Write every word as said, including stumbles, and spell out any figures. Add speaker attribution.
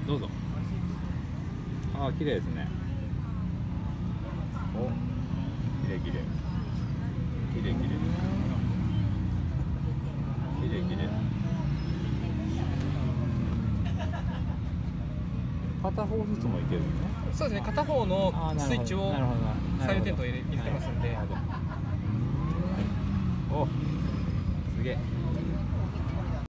Speaker 1: どうぞ。ああ、綺麗ですね。お、綺麗綺麗。綺麗綺麗。綺麗綺麗。片方ずつもいけるの？
Speaker 2: そうですね。片方のスイッチを左右点灯入れてますんで。
Speaker 1: お、すげえ。